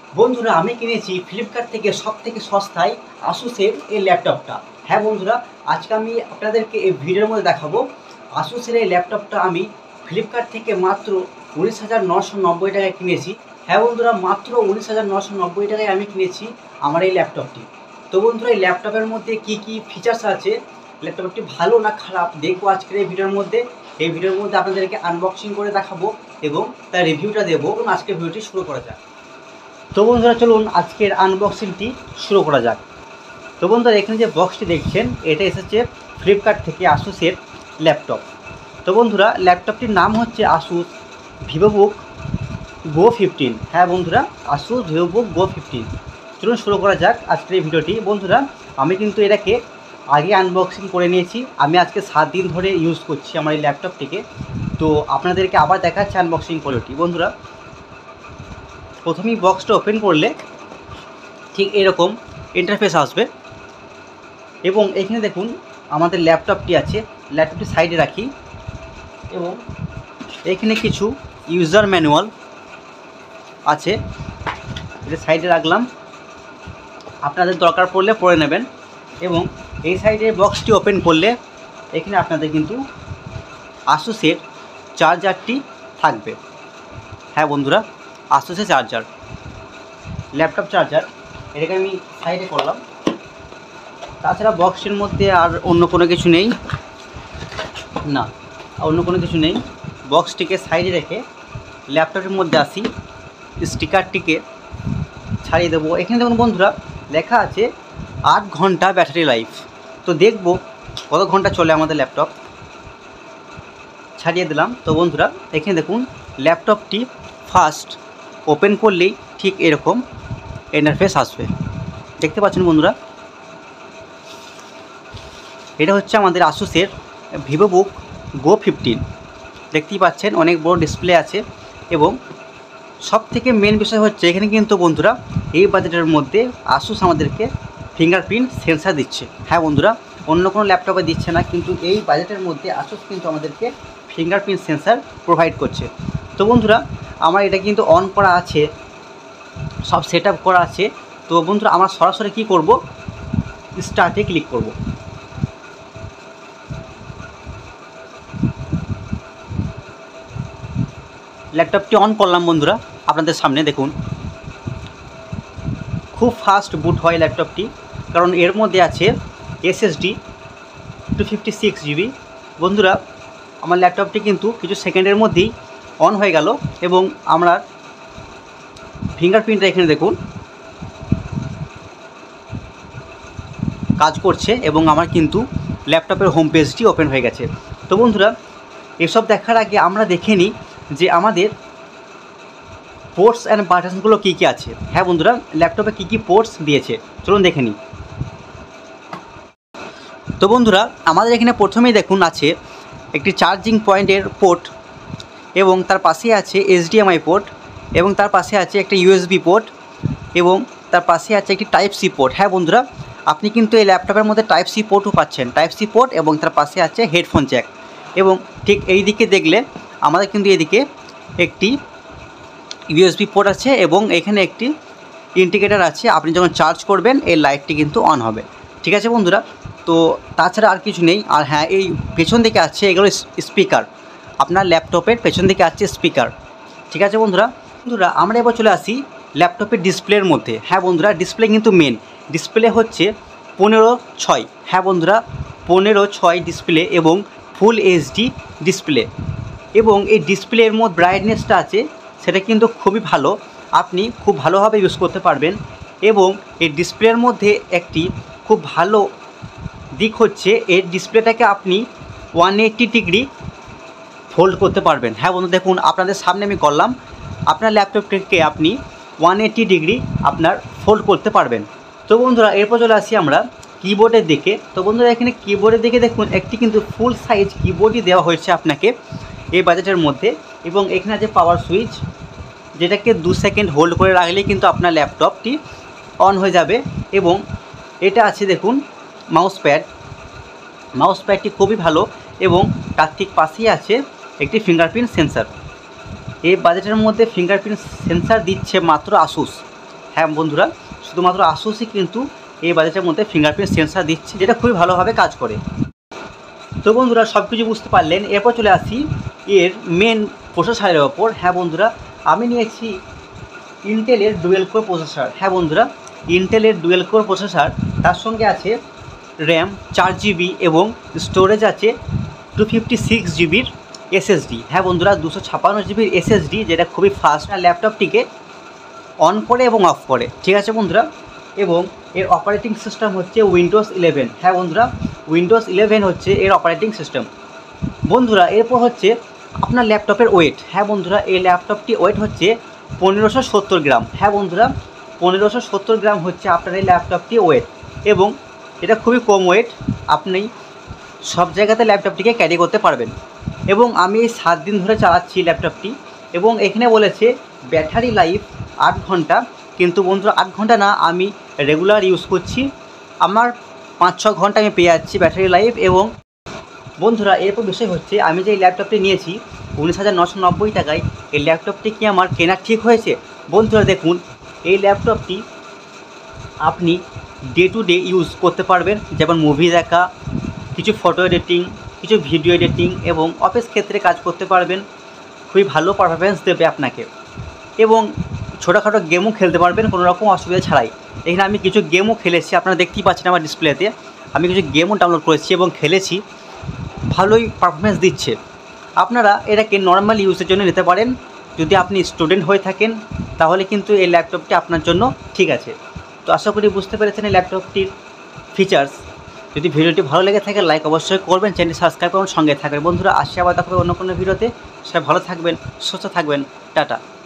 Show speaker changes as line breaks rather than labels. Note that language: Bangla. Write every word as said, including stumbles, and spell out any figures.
বন্ধুরা আমি কিনেছি ফ্লিপকার্ট থেকে সব থেকে সস্তায় আসুসের এই ল্যাপটপটা। হ্যাঁ বন্ধুরা, আজকে আমি আপনাদেরকে এই ভিডিওর মধ্যে দেখাবো আসুসের এই ল্যাপটপটা আমি ফ্লিপকার্ট থেকে মাত্র উনিশ হাজার নশো নব্বই টাকায় কিনেছি। হ্যাঁ বন্ধুরা, মাত্র উনিশ হাজার নশো নব্বই টাকায় আমি কিনেছি আমার এই ল্যাপটপটি। তো বন্ধুরা, এই ল্যাপটপের মধ্যে কি কি ফিচার্স আছে, ল্যাপটপটি ভালো না খারাপ দেখবো আজকের এই ভিডিওর মধ্যে। এই ভিডিওর মধ্যে আপনাদেরকে আনবক্সিং করে দেখাবো এবং তার রিভিউটা দেবো। এবং আজকের ভিডিওটি শুরু করা যাক। তো বন্ধুরা চলুন আজকের আনবক্সিংটি শুরু করা যাক। তো বন্ধুরা, এখানে যে বক্সটি দেখছেন এটা এসেছে ফ্লিপকার্ট থেকে আসুসের ল্যাপটপ। তো বন্ধুরা, ল্যাপটপটির নাম হচ্ছে আসুস ভিভোবুক গো ফিফটিন। হ্যাঁ বন্ধুরা, আসুস ভিভোবুক গো ফিফটিন। চলুন শুরু করা যাক আজকের এই ভিডিওটি। বন্ধুরা, আমি কিন্তু এটাকে আগে আনবক্সিং করে নিয়েছি। আমি আজকে সাত দিন ধরে ইউজ করছি আমার এই ল্যাপটপটিকে। তো আপনাদেরকে আবার দেখাচ্ছি আনবক্সিং কোয়ালিটি। বন্ধুরা, প্রথমেই বক্সটা ওপেন করলে ঠিক এরকম ইন্টারফেস আসবে এবং এখানে দেখুন আমাদের ল্যাপটপটি আছে। ল্যাপটপটি সাইডে রাখি এবং এখানে কিছু ইউজার ম্যানুয়াল আছে, এটা সাইডে রাখলাম, আপনাদের দরকার পড়লে পড়ে নেবেন। এবং এই সাইডে বক্সটি ওপেন করলে এখানে আপনাদের কিন্তু আসুসের চার্জারটি থাকবে। হ্যাঁ বন্ধুরা, আসুসের চার্জার, ল্যাপটপ চার্জার, এটাকে আমি সাইডে করলাম। তাছাড়া বক্সের মধ্যে আর অন্য কোনো কিছু নেই, না অন্য কোনো কিছু নেই। বক্সটিকে সাইডে রেখে ল্যাপটপের মধ্যে আসি, স্টিকারটিকে ছাড়িয়ে দেবো। এখানে দেখুন বন্ধুরা লেখা আছে আট ঘন্টা ব্যাটারি লাইফ। তো দেখব কত ঘন্টা চলে আমাদের ল্যাপটপ। ছাড়িয়ে দিলাম। তো বন্ধুরা, এখানে দেখুন ল্যাপটপটি ফার্স্ট ওপেন করলেই ঠিক এরকম ইন্টারফেস আসবে, দেখতে পাচ্ছেন বন্ধুরা। এটা হচ্ছে আমাদের আসুসের ভিভোবুক গো ফিফটিন, দেখতেই পাচ্ছেন অনেক বড় ডিসপ্লে আছে। এবং সব থেকে মেন বিষয় হচ্ছে এখানে কিন্তু বন্ধুরা এই বাজেটের মধ্যে আসুস আমাদেরকে ফিঙ্গারপ্রিন্ট সেন্সার দিচ্ছে। হ্যাঁ বন্ধুরা, অন্য কোনো ল্যাপটপে দিচ্ছে না, কিন্তু এই বাজেটের মধ্যে আসুস কিন্তু আমাদেরকে ফিঙ্গারপ্রিন্ট সেন্সার প্রোভাইড করছে। তো বন্ধুরা, আমার এটা কিন্তু অন করা আছে, সব সেট আপ করা আছে। তো বন্ধুরা, আমরা সরাসরি কী করব, স্টার্টে ক্লিক করব। ল্যাপটপটি অন করলাম বন্ধুরা, আপনাদের সামনে দেখুন খুব ফাস্ট বুট হয় ল্যাপটপটি, কারণ এর মধ্যে আছে SSD two fifty six GB. বন্ধুরা, আমার ল্যাপটপটি কিন্তু কিছু সেকেন্ডের মধ্যেই অন হয়ে গেল এবং আমরা ফিঙ্গারপ্রিন্টটা এখানে দেখুন কাজ করছে এবং আমার কিন্তু ল্যাপটপের হোম পেজটি ওপেন হয়ে গেছে। তো বন্ধুরা, এসব দেখার আগে আমরা দেখে নিই যে আমাদের পোর্টস অ্যান্ড বাটনসগুলো কী কী আছে। হ্যাঁ বন্ধুরা, ল্যাপটপে কী কী পোর্টস দিয়েছে চলুন দেখে নিই। তো বন্ধুরা, আমাদের এখানে প্রথমেই দেখুন আছে একটি চার্জিং পয়েন্টের পোর্ট এবং তার পাশে আছে এইচডিএমআই পোর্ট এবং তার পাশে আছে একটা ইউএসবি পোর্ট এবং তার পাশে আছে একটি টাইপ সি পোর্ট। হ্যাঁ বন্ধুরা, আপনি কিন্তু এই ল্যাপটপের মধ্যে টাইপ সি পোর্টও পাচ্ছেন, টাইপ সি পোর্ট এবং তার পাশে আছে হেডফোন জ্যাক। এবং ঠিক এই দিকে দেখলে আমাদের কিন্তু এদিকে একটি ইউএসবি পোর্ট আছে এবং এখানে একটি ইন্ডিকেটার আছে, আপনি যখন চার্জ করবেন এই লাইটটি কিন্তু অন হবে। ঠিক আছে বন্ধুরা, তো তাছাড়া আর কিছু নেই। আর হ্যাঁ, এই পেছন দিকে আছে এগুলো স্পিকার, আপনার ল্যাপটপের পেছন দিকে আছে স্পিকার। ঠিক আছে বন্ধুরা। বন্ধুরা, আমরা এবার চলে আসি ল্যাপটপের ডিসপ্লের মধ্যে। হ্যাঁ বন্ধুরা, ডিসপ্লে কিন্তু মেন ডিসপ্লে হচ্ছে পনেরো ছয়। হ্যাঁ বন্ধুরা, পনেরো ছয় ডিসপ্লে এবং ফুল এইচডি ডিসপ্লে। এবং এই ডিসপ্লের মধ্যে ব্রাইটনেসটা আছে সেটা কিন্তু খুবই ভালো, আপনি খুব ভালোভাবে ইউজ করতে পারবেন। এবং এই ডিসপ্লের মধ্যে একটি খুব ভালো দিক হচ্ছে এর ডিসপ্লেটাকে আপনি ওয়ান এইট্টি ডিগ্রি ফোল্ড করতে পারবেন। হ্যাঁ বন্ধু, দেখুন আপনাদের সামনে আমি করলাম, আপনার ল্যাপটপটিকে আপনি ওয়ান এইট্টি ডিগ্রি আপনার ফোল্ড করতে পারবেন। তো বন্ধুরা, এরপর চলে আসি আমরা কিবোর্ডের দিকে। তো বন্ধুরা, এখানে কিবোর্ডের দিকে দেখুন একটি কিন্তু ফুল সাইজ কিবোর্ডই দেওয়া হয়েছে আপনাকে এই বাজেটের মধ্যে। এবং এখানে আছে পাওয়ার সুইচ, যেটাকে দু সেকেন্ড হোল্ড করে রাখলেই কিন্তু আপনার ল্যাপটপটি অন হয়ে যাবে। এবং এটা আছে দেখুন মাউস প্যাড, মাউস প্যাডটি খুবই ভালো এবং তার ঠিক পাশেই আছে একটি ফিঙ্গারপ্রিন্ট সেন্সার। এই বাজেটের মধ্যে ফিঙ্গারপ্রিন্ট সেন্সার দিচ্ছে মাত্র আসুস। হ্যাঁ বন্ধুরা, শুধুমাত্র আসুসই কিন্তু এই বাজেটের মধ্যে ফিঙ্গারপ্রিন্ট সেন্সার দিচ্ছে, যেটা খুবই ভালোভাবে কাজ করে। তো বন্ধুরা সব কিছু বুঝতে পারলেন, এরপর চলে আসি এর মেন প্রসেসরের ওপর। হ্যাঁ বন্ধুরা, আমি নিয়েছি ইন্টেলের ডুয়েল কোর প্রসেসর। হ্যাঁ বন্ধুরা, ইন্টেলের ডুয়েল কোর প্রসেসর, তার সঙ্গে আছে র্যাম চার জিবি এবং স্টোরেজ আছে টু ফিফটি সিক্স জিবির এসএসডি। হ্যাঁ বন্ধুরা, দুশো ছাপান্ন জিবির এসএসডি, যেটা খুবই ফাস্ট ল্যাপটপটিকে অন করে এবং অফ করে। ঠিক আছে বন্ধুরা, এবং এর অপারেটিং সিস্টেম হচ্ছে উইন্ডোজ ইলেভেন। হ্যাঁ বন্ধুরা, উইন্ডোজ ইলেভেন হচ্ছে এর অপারেটিং সিস্টেম। বন্ধুরা এরপর হচ্ছে আপনার ল্যাপটপের ওয়েট। হ্যাঁ বন্ধুরা, এই ল্যাপটপটি ওয়েট হচ্ছে পনেরোশো সত্তর গ্রাম। হ্যাঁ বন্ধুরা, পনেরোশো সত্তর গ্রাম হচ্ছে আপনার এই ল্যাপটপটি ওয়েট, এবং এটা খুবই কম ওয়েট, আপনি সব জায়গাতে ল্যাপটপটিকে ক্যারি করতে পারবেন। এবং আমি এই সাত দিন ধরে চালাচ্ছি ল্যাপটপটি, এবং এখানে বলেছে ব্যাটারি লাইফ আট ঘন্টা, কিন্তু বন্ধুরা আট ঘন্টা না, আমি রেগুলার ইউজ করছি, আমার পাঁচ ছ ঘন্টা আমি পেয়ে যাচ্ছি ব্যাটারি লাইফ। এবং বন্ধুরা এরপর বিষয় হচ্ছে, আমি যে এই ল্যাপটপটি নিয়েছি উনিশ হাজার নশো নব্বই টাকায়, এই ল্যাপটপটি কি আমার কেনা ঠিক হয়েছে? বন্ধুরা দেখুন, এই ল্যাপটপটি আপনি ডে টু ডে ইউজ করতে পারবেন, যেমন মুভি দেখা, কিছু ফটো এডিটিং, কিছু ভিডিও এডিটিং এবং অফিস ক্ষেত্রে কাজ করতে পারবেন। খুবই ভালো পারফরমেন্স দেবে আপনাকে, এবং ছোটোখাটো গেমও খেলতে পারবেন কোনো রকম অসুবিধা ছাড়াই। এখানে আমি কিছু গেমও খেলেছি, আপনারা দেখতেই পাচ্ছেন আমার ডিসপ্লেতে, আমি কিছু গেমও ডাউনলোড করেছি এবং খেলেছি, ভালোই পারফরমেন্স দিচ্ছে। আপনারা এটাকে নর্মাল ইউজের জন্য নিতে পারেন। যদি আপনি স্টুডেন্ট হয়ে থাকেন তাহলে কিন্তু এই ল্যাপটপটি আপনার জন্য ঠিক আছে। তো আশা করি বুঝতে পেরেছেন এই ল্যাপটপটির ফিচার্স। যদি ভিডিওটি ভালো লেগে থাকে লাইক অবশ্যই করবেন, চ্যানেল সাবস্ক্রাইব করুন, সঙ্গে থাকবেন। বন্ধুরা আসছে আবার দেখা হবে অন্য কোনো ভিডিওতে। সবাই ভালো থাকবেন, সুস্থ থাকবেন, টাটা।